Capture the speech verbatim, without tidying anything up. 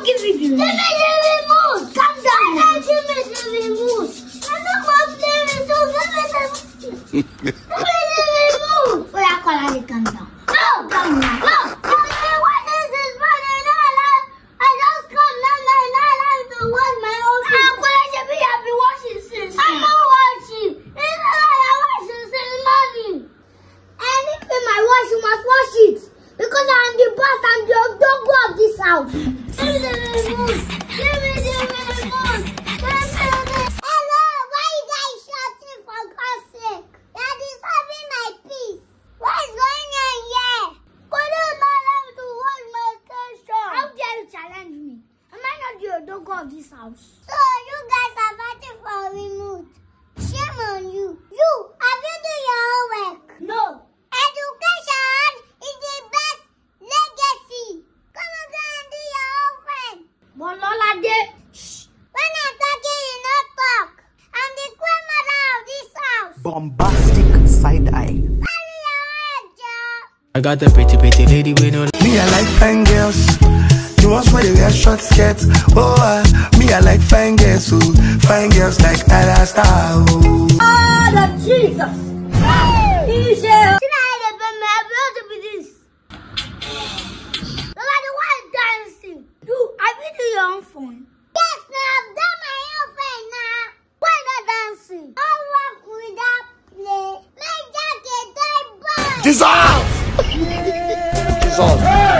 not give me the remote. Give me the remote. Calm down. Give me the remote. I'm not going to play with you. Give me the remote. Give me the remote. Oh, yeah, Akolade, calm down. No, calm down. No. What is this morning? I just come now. I like to wash my own feet. Akolade, be happy washing since. I'm not washing. It's not like I wash it since morning. Anything I wash, you must wash it. Because I'm the boss and the dog of this house. Give me the remote. Give me the remote. Hello, why you guys shouting for God's sake? You're disturbing my peace. What is going on here? Could you not allow me to wash my station? How dare you challenge me? Am I not the dog of this house? So you guys are fighting for a remote. Shame on you. You, have you done your own work? No. Education is the best legacy. Come on, go and do your own thing. But Alolade, shh. When I'm talking, you not talk. I'm the grandmother of this house. Bombastic side eye. Carry your head, Joe. I got a pretty, pretty lady with no. Me, I like fine girls. The ones where they wear short skirts. Oh, uh, me, I like fine girls. Oh, fine girls like Ada Star. Oh, Oh, Jesus. Hey. Should I have been my blood to be this? Alolade, why dancing? You, have you done your own phone? Yes, now I've done my own phone now. Why not dancing? I work without play. My jacket, die bad. Jesus! Jesus!